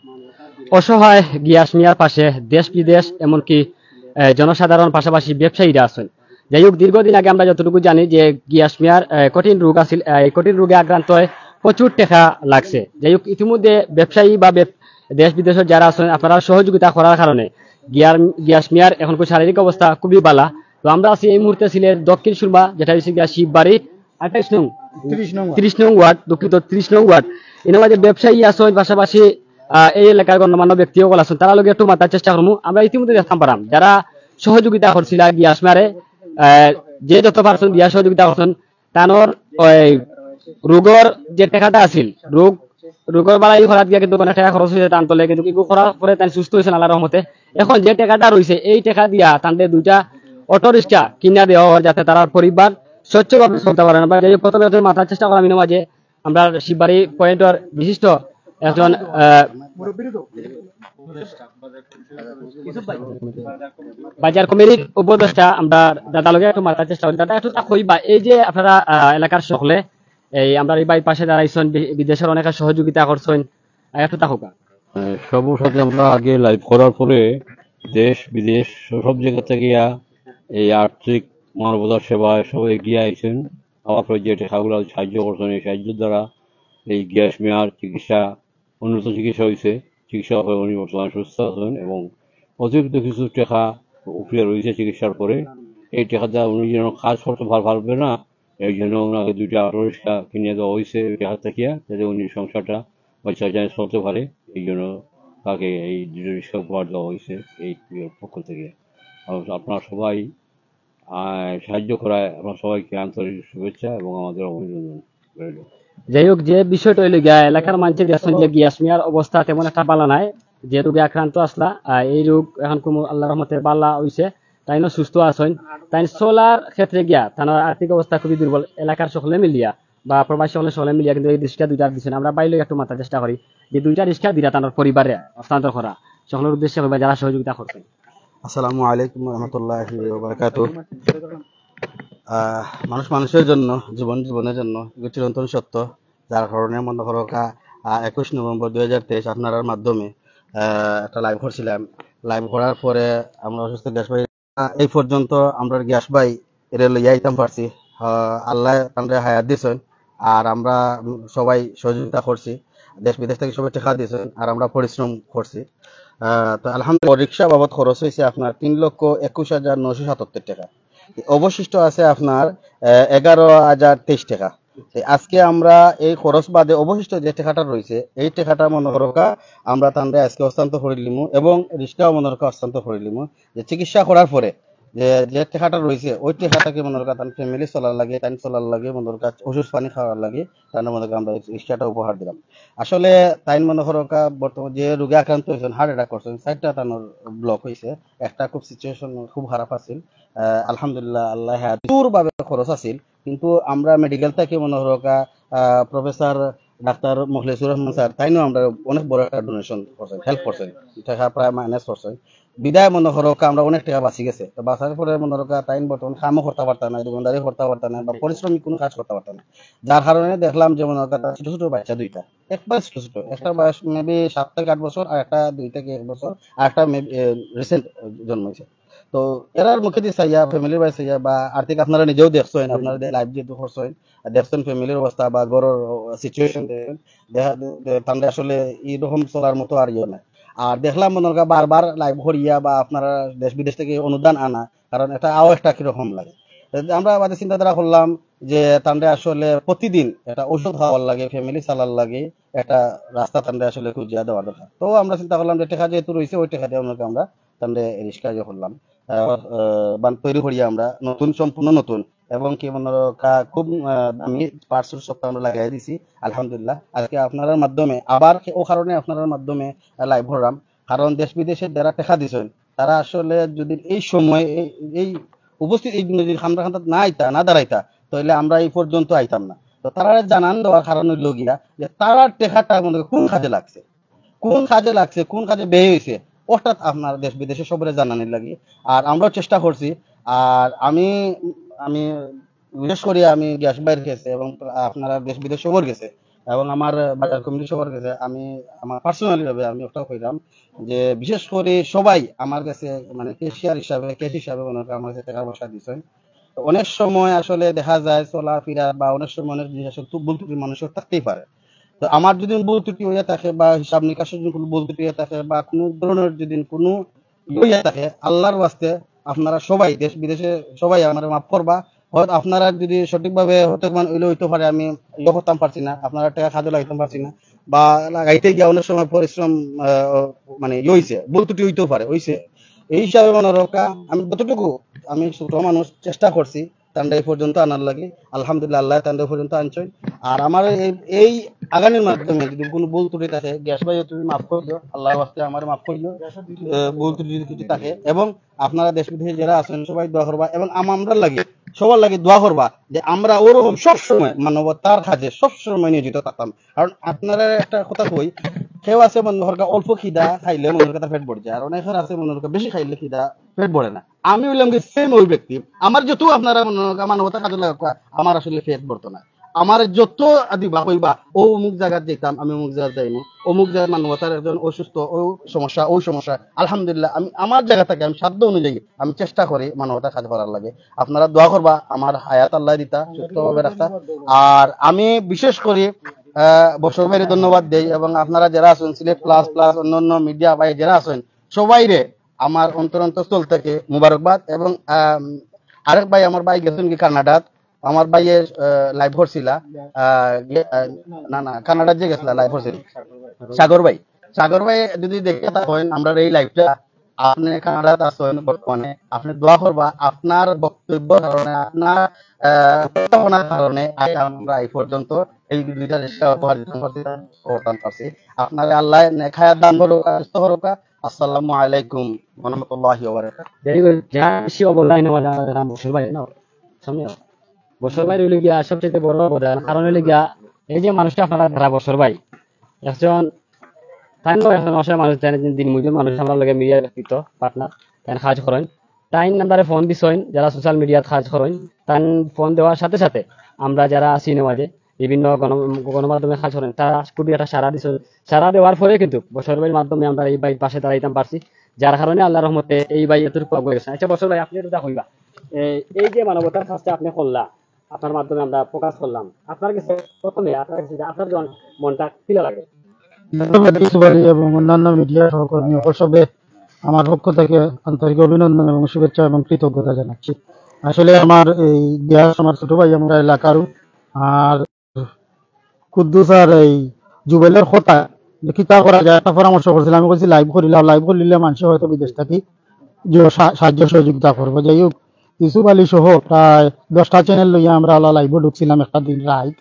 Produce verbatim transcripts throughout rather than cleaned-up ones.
অসহায় গিয়াস মিয়ার পাশে দেশ বিদেশ এমনকি আহ, জনসাধারণ পাশাপাশি ব্যবসায়ীরা আছেন। যাই হোক, দীর্ঘদিন আগে আমরা যতটুকু জানি যে গিয়াস মিয়ার আহ, কঠিন রোগ আছিল, আহ, এই কঠিন রোগে আক্রান্ত হয়ে প্রচুর টাকা লাগছে। যাই হোক, ইতিমধ্যে ব্যবসায়ী বা ব্যব- দেশ বিদেশের যারা আছেন আপনারা সহযোগিতা করার কারণে গিয়ার গিয়াস মিয়ার এখন শারীরিক অবস্থা খুবই বালা। তো আমরা আছি এই মুহূর্তে সিলেট দক্ষিণ সুরমা, যেটা হচ্ছে গিয়া শিববাড়ি আঠাইশ নং ত্রিশ নং ওয়ার্ড, দুঃখিত ত্রিশ নং ওয়ার্ড। এর মাঝে ব্যবসায়ী আছেন, পাশাপাশি আহ, এই এলাকার গণ্যমান্য ব্যক্তিসকল আছেন, তারা লগে একটু মাতার চেষ্টা করবো। আমরা ইতিমধ্যে দেখতাম পারাম যারা সহযোগিতা করছিল গিয়াস মিয়ারে, আহ, যে যত পারছেন দিয়া সহযোগিতা করছেন তানোর ওই রোগর যে টাকাটা আছিল, রোগ রোগের বালাই খরাত গিয়া কিন্তু অনেক টাকা খরচ হয়েছে টান তলে, কিন্তু কি করার পরে তাই সুস্থ হয়েছেন আল্লাহর রহমতে। এখন যে টাকাটা রয়েছে এই টাকা দিয়া তাদের দুইটা অটো রিক্সা কিনা দেওয়া হয় যাতে তারা পরিবার স্বচ্ছভাবে চলতে পারে না। বা যাই হোক, প্রথমে একজন মাথার চেষ্টা করা মিনো মাঝে আমরা শিববাড়ি পয়েন্টের বিশিষ্ট একজন আহ, বাজার কমিটির উপদেষ্টা আমরা দাদা লগে একটু মাথার চেষ্টা করি। দাদা একটু তা কইবা, এই যে আপনারা আহ, এলাকার সকলে এই আমরা এই বাড়ির পাশে দাঁড়াইছেন, বি- বিদেশের অনেক সহযোগিতা করছেন, আহ, একটু তা হোক। আহ, সবার সাথে আমরা আগে লাইভ করার পরে দেশ বিদেশ সব জায়গা থেকে ইয়া এই আর্থিক মানবতার সেবায় সবাই এগিয়ে আইছেন। আমার পরে যে টাকাগুলো সাহায্য করছেন, এই সাহায্যের দ্বারা এই গ্যাস মেয়ার চিকিৎসা উন্নত চিকিৎসা হয়েছে। চিকিৎসা হয়ে উনি বর্তমানে সুস্থ আছেন এবং অতিরিক্ত কিছু টাকা উপরে রয়েছে চিকিৎসার পরে। এই টাকা দ্বারা উনি যেন কাজ করতে ভালো পারবে না, এই জন্য ওনাকে দুইটা অটো রিক্সা কিনে দেওয়া হয়েছে ওই টাকা থেকে, যাতে উনি সংসারটা বাচ্চা যায় চলতে পারে। এই জন্য তাকে এই দুটো রিক্সা উপহার দেওয়া হয়েছে এই পক্ষ থেকে। আর আপনারা সবাই আহ, সাহায্য করায় আমরা সবাইকে আন্তরিক শুভেচ্ছা এবং আমাদের অভিনন্দন রইল। যাই হোক, যে বিষয়টা হইল গিয়া এলাকার মানুষের দেখছেন যে গিয়াস মিয়ার অবস্থা তেমন একটা বালা নাই, যে রোগে আক্রান্ত আসলা, আহ, এই রোগ এখন কোনো আল্লাহ রহমতে বালা হইছে, তাই না সুস্থ আছেন। তাই চলার ক্ষেত্রে গিয়া তার আর্থিক অবস্থা খুবই দুর্বল। এলাকার সকলে মিলিয়া বা প্রবাসী সকলে সকলে মিলিয়া কিন্তু এই রিক্সা দুইটা দিচ্ছেন। আমরা বাইরে একটু মাথার চেষ্টা করি যে দুইটা রিক্সা দিলা তার পরিবারে হস্তান্তর করা, সকলের উদ্দেশ্যে হইবা যারা সহযোগিতা করছেন। আসসালামু আলাইকুম রহমতুল্লাহি ওয়া বারাকাতুহু। আহ, মানুষ মানুষের জন্য, জীবন জীবনের জন্য এগুলো চিরন্তন সত্য। যার কারণে মনে করো একুশ নভেম্বর দুই হাজার তেইশ আপনার মাধ্যমে আহ, একটা লাইভ করছিলাম। লাইভ করার পরে আমরা অসুস্থ গ্যাস ভাই এই পর্যন্ত আমরা গ্যাস ভাই এর লইয়া আইতাম পারছি। আহ, আল্লাহ আমরা হায়াত দিয়েছেন, আর আমরা উম সবাই সহযোগিতা করছি। দেশ বিদেশ থেকে সবাই টাকা দিয়েছেন, আর আমরা পরিশ্রম করছি। আহ, তো আলহামদুলিল্লাহ রিক্সা বাবদ খরচ হয়েছে আপনার তিন লক্ষ একুশ হাজার নশো সাতাত্তর টাকা। অবশিষ্ট আছে আপনার আহ, এগারো হাজার তেইশ টাকা। তো আজকে আমরা এই খরচ বাদে অবশিষ্ট যে টাকাটা রয়েছে এই টাকাটা মনে করো কা আমরা তান্ডে আজকে হস্তান্তর করে লিমু এবং রিক্সাও মনে করো হস্তান্তর করে লিমু। যে চিকিৎসা করার পরে যে যে টাকাটা রয়েছে ওই টাকাটাকে মনে করো তার ফ্যামিলি চলার লাগে, টাইম চলার লাগে, মনে করো ওষুধ পানি খাওয়ার লাগে, তার মনে করো আমরা রিক্সাটা উপহার দিলাম। আসলে তাই মনে করো কা বর্তমানে যে রোগে আক্রান্ত হয়েছেন, হার্ট অ্যাটাক করছেন, চারটা তানোর ব্লক হয়েছে। একটা খুব সিচুয়েশন খুব খারাপ আছিল। আহ, আলহামদুলিল্লাহ আল্লাহ প্রচুর ভাবে খরচ আছিল, কিন্তু আমরা মেডিকেল থেকে মনে হলো professor doctor Mukhlesur Rahman sir তাইনও আমরা অনেক বড় একটা ডোনেশন করছেন, হেল্প করছেন, টাকা প্রায় মাইনাস করছেন। বিদায় মনে হলো আমরা অনেক টাকা বাঁচি গেছে। তো বাঁচার পরে মনে হলো তাইন বর্তমানে কামও করতে পারতাম না, দোকানদারি করতে পারতাম না, বা পরিশ্রমিক কোনো কাজ করতে পারতাম না। যার কারণে দেখলাম যে মনে হলো ছোট ছোট বাচ্চা দুইটা, একবার ছোট ছোট, একটা বয়স মেবি সাত থেকে আট বছর, আর একটা দুই থেকে এক বছর, আর একটা মেবি রিসেন্ট জন্মেছে। তো এরার মুখে দিয়ে চাইয়া ফ্যামিলির বাই চাইয়া বা আর্থিক আপনারা নিজেও দেখছেন, আপনারা লাইভ যেহেতু করছেন দেখছেন ফ্যামিলির অবস্থা বা গড়ের সিচুয়েশন দেখেন, দেখা তাহলে আসলে এইরকম চলার মতো আর ইয়ে নাই। আর দেখলাম মনে হয় বারবার লাইভ করিয়া বা আপনারা দেশ বিদেশ থেকে অনুদান আনা, কারণ এটা আও একটা কিরকম লাগে। আমরা আমাদের চিন্তাধারা করলাম যে তান্ডে আসলে প্রতিদিন একটা ওষুধ খাওয়ার লাগে, ফ্যামিলি চালার লাগে, একটা রাস্তা তান্ডে আসলে খুঁজিয়া দেওয়ার দরকার। তো আমরা চিন্তা করলাম যে টাকা যেহেতু রয়েছে ওই টাকা দিয়ে আমরা আমরা তান্ডে রিক্সা যে করলাম বান তৈরি করিয়া আমরা নতুন, সম্পূর্ণ নতুন এবং কি মনে খুব দামি পার্টস সব আমরা লাগাই দিছি। আলহামদুলিল্লাহ আজকে আপনার মাধ্যমে আবার ও কারণে আপনার মাধ্যমে লাইভ হলাম, কারণ দেশ বিদেশের যারা টাকা দিচ্ছেন তারা আসলে যদি এই সময় এই- এই উপস্থিত এই যদি খামরা খান্তা না আইতা না দাঁড়াইতা তাহলে আমরা এই পর্যন্ত আইতাম না। তো তারা জানান দেওয়ার কারণ হইল গিয়া যে তারা টেকাটা মনে হয় কোন কাজে লাগছে, কোন কাজে লাগছে, কোন কাজে ব্যয় হয়েছে, অর্থাৎ আপনার দেশ বিদেশে সবরে জানানির লাগে। আর আমরাও চেষ্টা করছি। আর আমি আমি বিশেষ করে আমি গ্যাস বাইর গেছে এবং আপনারা দেশ বিদেশ সবর গেছে, এবং আমার বাজার কমিটি সবার কাছে আমি আমার পার্সোনালি ভাবে আমি একটা কইলাম যে বিশেষ করে সবাই আমার কাছে মানে কেশিয়ার হিসাবে কেস হিসাবে মনে করেন আমার কাছে টাকা পয়সা দিচ্ছেন। অনেক সময় আসলে দেখা যায় চলাফেরা বা অনেক সময় অনেক জিনিস আসলে ভুল ত্রুটি মানুষের থাকতেই পারে। তো আমার যদি ভুল ত্রুটি হইয়া থাকে বা হিসাব নিকাশের যদি কোনো ভুল ত্রুটি হয়ে থাকে বা কোনো ধরনের যদি কোনো ই হইয়া থাকে, আল্লাহর ওয়াস্তে আপনারা সবাই দেশ বিদেশে সবাই আমার মাফ করবা। হয়তো আপনারা যদি সঠিকভাবে হতে পারেন হইলে হইতে পারে আমি ইয়ে করতাম পারছি না, আপনারা টাকা খাদ্য লাগাইতে পারছি না বা লাগাইতে গিয়ে অনেক সময় পরিশ্রম আহ, মানে ইয়ে হইছে ভুল ত্রুটি হইতেও পারে হইছে। এই হিসাবে মনে রক্ষা আমি যতটুকু আমি ছোট মানুষ চেষ্টা করছি তান্ডা এই পর্যন্ত আনার লাগে। আলহামদুলিল্লাহ আল্লাহ তান্ডা এই পর্যন্ত আনছেন। আর আমার এই এই আগামীর মাধ্যমে যদি কোনো ভুল ত্রুটি থাকে গ্যাস ভাই তুমি মাফ করে দিও, আল্লাহর ওয়াস্তে আমার মাফ করে দিও আহ, ভুল ত্রুটি যদি কিছু থাকে। এবং আপনারা দেশ বিদেশে যারা আছেন সবাই দোয়া করবা এবং আমরা লাগে সবার লাগে দোয়া করবা যে আমরা ওরকম সবসময় মানবতার কাজে সবসময় নিয়োজিত থাকতাম। কারণ আপনারা একটা কথা কই, কেউ আছে মনে হরকা অল্প খিদা খাইলে মনে হরকা পেট ভরে যায়, আর অনেকের আছে মনে হরকা বেশি খাইলে খিদা পেট ভরে না। আমি বললাম কি সেম ওই ব্যক্তি, আমার যত আপনারা মনে হরকা মানবতার কাজে লাগা আমার আসলে পেট ভরতো না। আমার যত দিবা কইবা ও অমুক জায়গায় যেতাম আমি অমুক জায়গায় যাইনি, অমুক জায়গায় মানবতার একজন অসুস্থ ও সমস্যা ওই সমস্যা, আলহামদুলিল্লাহ আমি আমার জায়গা থেকে আমি সাধ্য অনুযায়ী আমি চেষ্টা করি মানবতার কাজ করার লাগে। আপনারা দোয়া করবা আমার হায়াত আল্লাহ দিতা সুস্থভাবে রাখতা। আর আমি বিশেষ করে আহ বছর ভাইরে ধন্যবাদ দেই এবং আপনারা যারা আছেন সিলেট প্লাস প্লাস অন্যান্য মিডিয়া ভাই যারা আছেন সবাইরে আমার অন্তর অন্তঃস্থল থেকে মুবারকবাদ। এবং আহ আরেক ভাই আমার ভাই গেছেন কি কানাডাত, আমার ভাইয়ের লাইভ করছিলা আহ, গে- আহ, না না কানাডার যে গেছিলা লাইভ করছিল সাগর ভাই। সাগর ভাই যদি দেখে থাকেন আমরা এই লাইভটা, আপনি কানাডাত আছেন বর্তমানে, আপনি দোয়া করবা আপনার বক্তব্যের কারণে আপনার আহ, উপস্থাপনার কারণে আজ আমরা এই পর্যন্ত এই দুইটা রিক্সা উপহার দিতে পারছি করতে পারছি। আপনারা আল্লাহ নেখায়াত দান করুক সুস্থ করুক। আসসালামু আলাইকুম ওয়া রাহমাতুল্লাহি ওয়া বারাকাতুহু। Jadi যা বেশি অবদান নেওয়া যায় রাম বসর ভাই না সামনে বসর ভাই হইলে গিয়া সবচেয়ে বড় অবদান, কারণ হইলে গিয়া এই যে মানুষটা আপনারা ধারা বসর ভাই একজন তাই নয় এখন অসহায় মানুষ জানে যে দিন মজুর মানুষ আমরা লগে মিডিয়া ব্যক্তিত্ব পার্টনার তাই কাজ করেন, তাই নাম্বারে ফোন দিছেন যারা সোশ্যাল মিডিয়াত কাজ করেন, তাই ফোন দেওয়ার সাথে সাথে আমরা যারা আছি নেওয়াজে বিভিন্ন গণ গণমাধ্যমে কাজ করেন তারা খুবই একটা সারা দিচ্ছেন। সারা দেওয়ার পরে কিন্তু বছর ভাইয়ের মাধ্যমে আমরা এই বাই পাশে দাঁড়াইতাম পারছি, যার কারণে আল্লাহ রহমতে এই বাই এতটুকু আগে গেছে। আচ্ছা বছর ভাই আপনি এটা কইবা এই- এই যে মানবতার কাজটা আপনি করলা আপনার মাধ্যমে আমরা প্রকাশ করলাম, আপনার কাছে প্রথমে আপনার কাছে আপনার যখন মনটা ফিলে লাগে? ধন্যবাদ ইউসুফ আলী এবং অন্যান্য মিডিয়া সহকর্মী সবে আমার পক্ষ থেকে আন্তরিক অভিনন্দন এবং শুভেচ্ছা এবং কৃতজ্ঞতা জানাচ্ছি। আসলে আমার এই গ্যাস আমার ছোট ভাই আমরা এলাকারও, আর কুদ্দুস আর এই জুবেলের কথা যে কিতা করা যায় একটা পরামর্শ করছিলাম। আমি বলছি লাইভ করিলাম, লাইভ করলে মানুষ হয়তো বিদেশ থাকি যে সা- সাহায্য সহযোগিতা করবো। যাই হোক ইউসুফ আলী সহ প্রায় দশটা চ্যানেল লইয়া আমরা লাইভে ঢুকছিলাম একটা দিন রাত।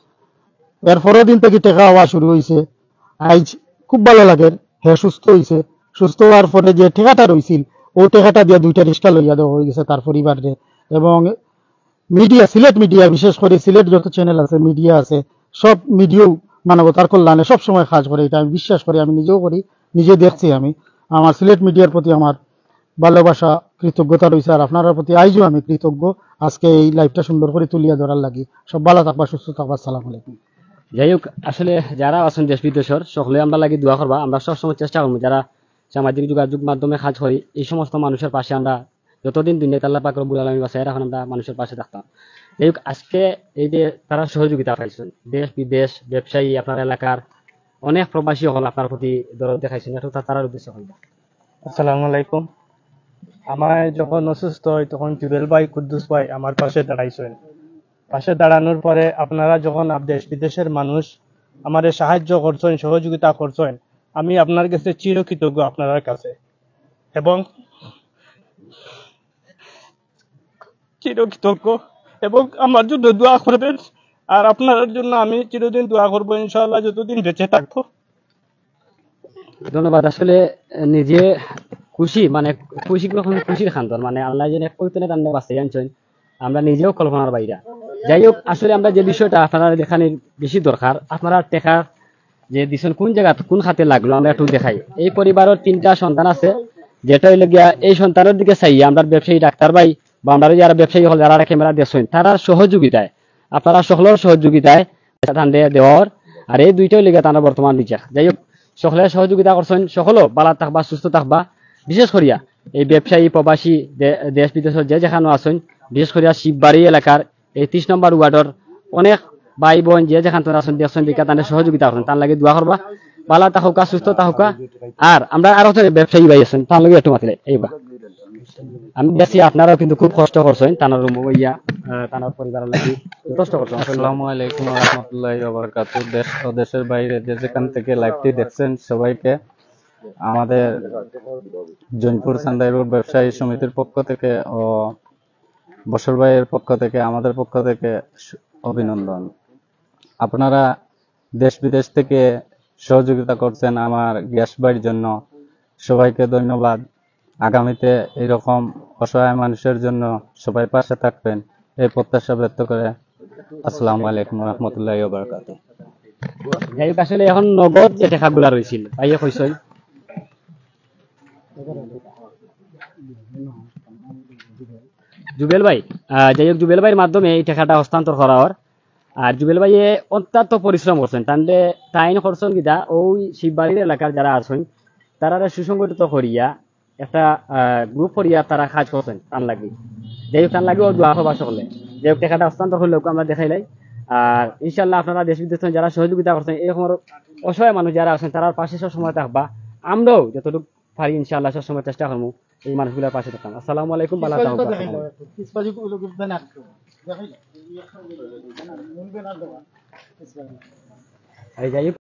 এর পরের দিন থেকে টেকা হওয়া শুরু হয়েছে। আজ খুব ভালো লাগে, হে সুস্থ হয়েছে। সুস্থ হওয়ার পরে যে টেকাটা রয়েছিল ও টেকাটা দিয়ে দুইটা রিক্সা লইয়া দেওয়া হয়ে গেছে তার পরিবারে। এবং মিডিয়া সিলেট মিডিয়া বিশেষ করে সিলেট যত চ্যানেল আছে মিডিয়া আছে সব মিডিয়াও মানবতার কল্যাণে সব সময় কাজ করে, এটা আমি বিশ্বাস করি, আমি নিজেও করি, নিজে দেখছি। আমি আমার সিলেট মিডিয়ার প্রতি আমার ভালোবাসা কৃতজ্ঞতা রয়েছে, আর আপনার প্রতি আইজও আমি কৃতজ্ঞ আজকে এই লাইভটা সুন্দর করে তুলিয়া ধরার লাগি। সব ভালো থাকবা, সুস্থ থাকবা, আসসালামু আলাইকুম। যাই হোক আসলে যারা আছেন দেশ বিদেশের সকলে আমরা লাগি দোয়া করবা, আমরা সবসময় চেষ্টা করবো যারা সামাজিক যোগাযোগ মাধ্যমে কাজ করি এই সমস্ত মানুষের পাশে আমরা যতদিন দুনিয়া আল্লাহ পাক রব্বুল আলামিন বাঁচায় রাখেন আমরা মানুষের পাশে থাকতাম। যাই হোক আজকে এই যে তারা সহযোগিতা পাইছেন দেশ বিদেশ ব্যবসায়ী আপনার এলাকার অনেক প্রবাসী হল আপনার প্রতি দরদ দেখাইছেন, এটা তার উদ্দেশ্য হল। আসসালামু আলাইকুম। আমার যখন অসুস্থ হয় তখন জুবেল ভাই কুদ্দুস ভাই আমার পাশে দাঁড়াইছেন। পাশে দাঁড়ানোর পরে আপনারা যখন আপ- দেশ বিদেশের মানুষ আমাদের সাহায্য করছেন সহযোগিতা করছেন, আমি আপনার কাছে চিরকৃতজ্ঞ আপনার কাছে এবং চিরকৃতজ্ঞ এবং আমার জন্য দোয়া করবেন। আর আপনার জন্য আমি চিরদিন দোয়া করবো ইনশাআল্লাহ যতদিন বেঁচে থাকবো। ধন্যবাদ। আসলে নিজে খুশি মানে খুশি কখন খুশির খান্তর মানে আল্লাহ যেন কইতেন তার বাঁচিয়ে আনছেন আমরা নিজেও কল্পনার বাইরা। যাই হোক আসলে আমরা যে বিষয়টা আপনারা দেখানোর বেশি দরকার আপনারা টেকা যে দিচ্ছেন কোন জায়গা কোন খাতে লাগলো আমরা একটু দেখাই। এই পরিবারের তিনটা সন্তান আছে, যেটা হইলে গিয়া এই সন্তানের দিকে চাই আমরা ব্যবসায়ী ডাক্তার ভাই বা আমরা যারা ব্যবসায়ী হল যারা ক্যামেরা দেখছেন তারা সহযোগিতায় আপনারা সকলের সহযোগিতায় ধান দেওয়ার আর এই দুইটাই লেগে তারা বর্তমান বিচার। যাই হোক, সকলে সহযোগিতা করছেন, সকলও বালা থাকবা, সুস্থ থাকবা। বিশেষ করিয়া এই ব্যবসায়ী প্রবাসী দে- দেশ বিদেশের যে যেখানে আছেন, বিশেষ করিয়া শিববাড়ি এলাকার এই ত্রিশ নম্বর ওয়ার্ডের অনেক ভাই বোন যে যেখান থেকে আছেন দেখছেন দিকা তাদের সহযোগিতা করেন, তার লাগে দোয়া করবা, বালা থাকুকা, সুস্থ থাকুকা। আর আমরা আরো তো ব্যবসায়ী ভাই আছেন, তার লাগে একটু মাতিলে এইবার আমি দেখছি আপনারাও কিন্তু খুব কষ্ট করছেন, তানার রুম ইয়া তানার পরিবারের লাগি কষ্ট করছেন। আসসালামু আলাইকুম ওয়া রাহমাতুল্লাহি ওয়া বারাকাতুহু। দেশ ও দেশের বাইরে যে যেখান থেকে লাইভটি দেখছেন সবাইকে আমাদের জৈনপুর সান্দাই রোড ব্যবসায়ী সমিতির পক্ষ থেকে ও বসর ভাইয়ের পক্ষ থেকে, আমাদের পক্ষ থেকে সু- অভিনন্দন। আপনারা দেশ বিদেশ থেকে সহযোগিতা করছেন আমার গ্যাস বাড়ির জন্য, সবাইকে ধন্যবাদ। আগামীতে এরকম অসহায় মানুষের জন্য সবাই পাশে থাকবেন এই প্রত্যাশা ব্যক্ত করে আসসালামু আলাইকুম রহমতুল্লাহ বারকাত। যাই হোক, আসলে এখন নগদ যে টাকাগুলা রয়েছিল ভাইয়া কইসই জুবেল ভাই, আহ, যাই হোক জুবেল ভাইয়ের মাধ্যমে এই টাকাটা হস্তান্তর করা হওয়ার। আর জুবেল ভাইয়ে অত্যন্ত পরিশ্রম করছেন, তাহলে টাইন করছেন কিনা ওই শিববাড়ির এলাকার যারা আছেন তারা সুসংগঠিত করিয়া একটা গ্রুপ করিয়া তারা কাজ করছেন টান লাগি। যাই হোক, টান লাগি ও দোয়া করবা সকলে। যাই হোক, টাকাটা হস্তান্তর করলেও আমরা দেখাইলাই। আর ইনশাল্লাহ আপনারা দেশ বিদেশ থেকে যারা সহযোগিতা করছেন, এরকম অসহায় মানুষ যারা আছেন তারা পাশে সব সময় থাকবা। আমরাও যতটুকু পারি ইনশাল্লাহ সব সময় চেষ্টা করবো এই মানুষগুলোর পাশে থাকতাম। আসসালামু আলাইকুম, ভালো থাকবেন। এই যাই হোক,